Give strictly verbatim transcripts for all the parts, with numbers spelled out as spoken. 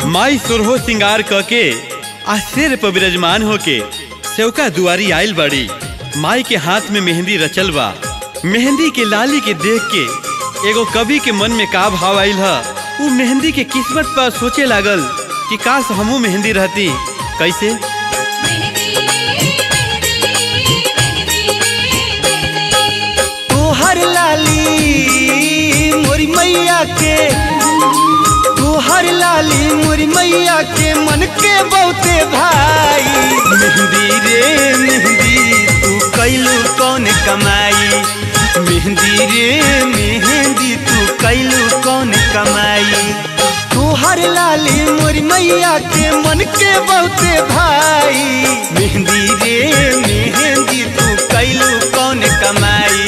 माई सुरहो सिंगार कके आ सिर पर विराजमान होके सेवका दुआरी आइल बड़ी। माई के हाथ में मेहंदी रचल बा। मेहंदी के लाली के देख के एगो कवि के मन में का भाव आइल है। वो मेहंदी के किस्मत पर सोचे लागल कि काश हमू मेहंदी रहती। कैसे? तोहर लाली मोरी मैया के, तोहर लाली मोरी मैया के मन के बहुते भाई। मेहंदी रे मेहंदी तू कैलू कौन कमाई, मेहंदी रे मेहंदी तू कैलू कौन कमाई। तोहर लाली मोरी मैया के मन के बहुते भाई। मेहंदी रे मेहंदी तू कैलू कौन कमाई।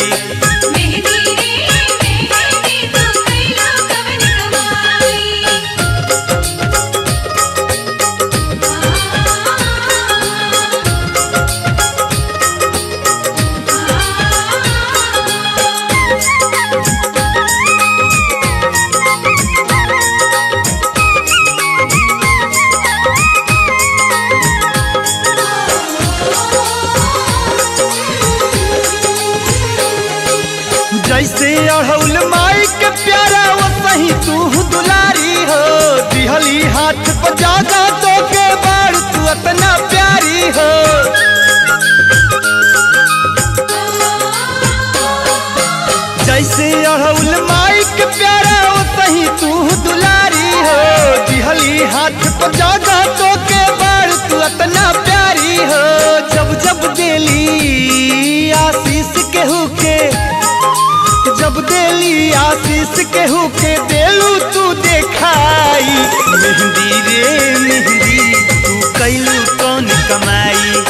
जैसे अढ़ौल माई के प्यारा वो सही तू दुलारी हो। दिहली हाथ पर जागा तो के बाड़ तू इतना प्यारी हो। जैसे अढ़ौल माई के प्यारा वो सही तू दुलारी हो। दिहली हाथ पर जागा तो के बाड़ तू इतना प्यारी हो। जब जब देली आशीष केहू के, जब देली आशीष केहू के देलू तू देखाई। मेहंदी रे मेहंदी तू कैलू कौन कमाई।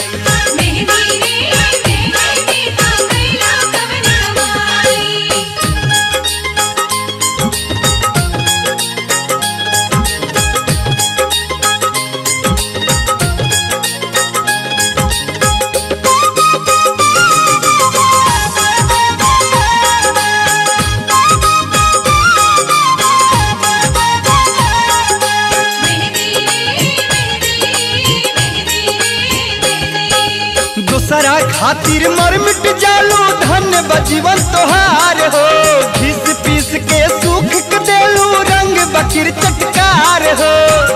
दूसरा खातिर मर मिट जालो धन बजीवन तोहार हो। घिस पीस के सूख के देलू रंग बकीर चटकार हो।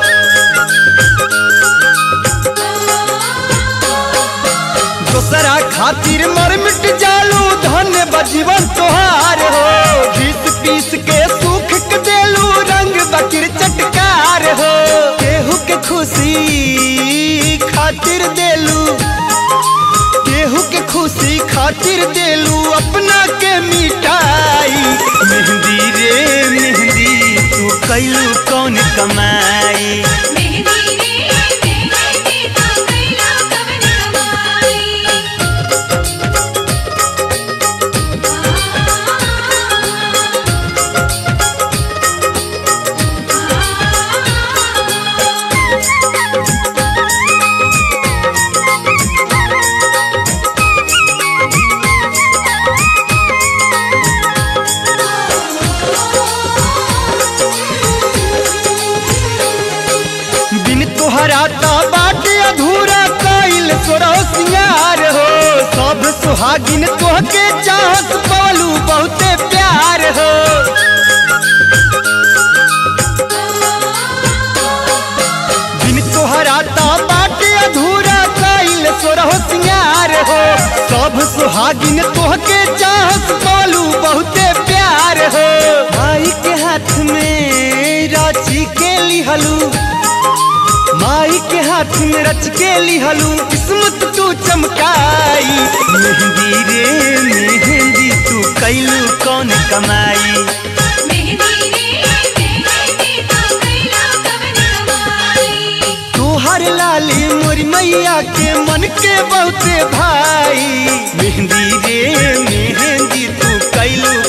दूसरा खातिर मर मिट जालो धन बजीवन तोहार हो। घिस पीस के सूख के देलू रंग बकीर चटकार हो। केहू के खुशी खातिर देलू, केहू के खुशी खातिर देलू अपना के मिटाई। मेहंदी रे मेहंदी तू कैलू कौन कमाई। तोहराता बाटे अधूरा कैल सोरो सिंगार हो। सब सुहागिन तोहके चाहत पवलू बहुते प्यार हो। बिन तोहराता बाटे अधूरा कैल सोरो सिंगार हो। सब सुहागिन तोहके चाहत पवलू बहुते प्यार हो। माई के हाथ में राची के लिहलू, माई के हाथ में रच के लिहलू किस्मत तू चमकाई। मेहंदी रे मेहंदी तू कैलू कौन कमाई। तोहर लाली मोरी मैया के मन के बहुते भाई। मेहंदी रे मेहंदी तू कैलू